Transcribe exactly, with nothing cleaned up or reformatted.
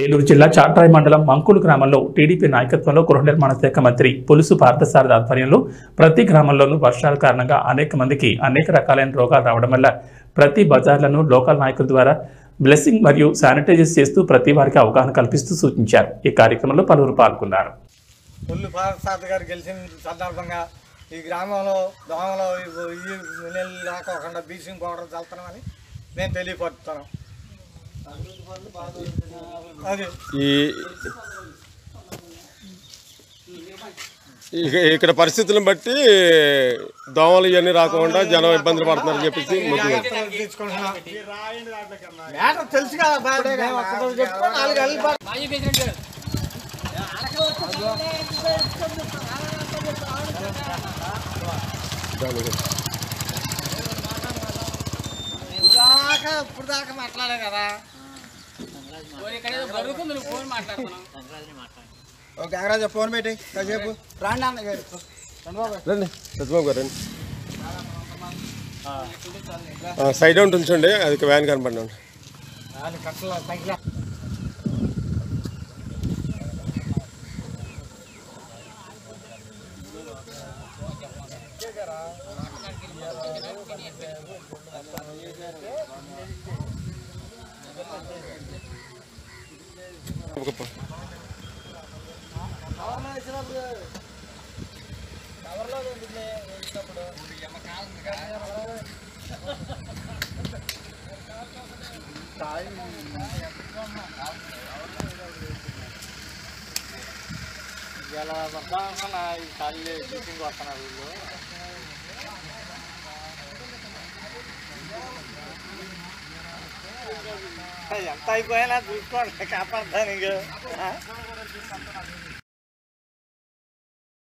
ఏలూరు జిల్లా చాట్రాయి మండలం మంకులు గ్రామంలో టీడీపీ నాయకత్వంలో గృహ నిర్మాణ శాఖ మంత్రి పులుసు పార్థసారథి ఆధ్వర్యంలో ప్రతి గ్రామంలోనూ వర్షాల కారణంగా అనేక మందికి అనేక రకాలైన రోగాలు రావడం వల్ల ప్రతి బజార్లను లోకల్ నాయకుల ద్వారా బ్లెస్సింగ్ మరియు శానిటైజర్ చేస్తూ ప్రతి వారికి అవగాహన కల్పిస్తూ సూచించారు. ఈ కార్యక్రమంలో పలువురు పాల్గొన్నారు. పుల్లు పార్థసారథి గారు గెలిచిన సందర్భంగా ఈ గ్రామంలో దోమలో ఈ నీళ్ళు రాకోకుండా బ్లీచింగ్ పౌడర్ చల్లుతున్నామని నేను తెలియపరుస్తాను. ఈ ఇక్కడ పరిస్థితులను బట్టి దోమలు ఇవన్నీ రాకుండా జనం ఇబ్బందులు పడుతున్నారని చెప్పేసి తెలుసు కదా ఇప్పుడు దాకా మాట్లాడే కదా గంగరాజ ఫోన్ పెట్టి కాసేపు రాండి అన్న గారు రండి సత్యబాబు గారు రండి. సైడ్ అవుట్ ఉంచండి, అది వ్యాన్ కనపడండి. ఇలా వద్దామన్నా ఈ ఖాళీ షూటింగ్ వస్తున్నారు వీళ్ళు. ఎంత అయిపోయినా చూసుకోండి కాపాడతాను.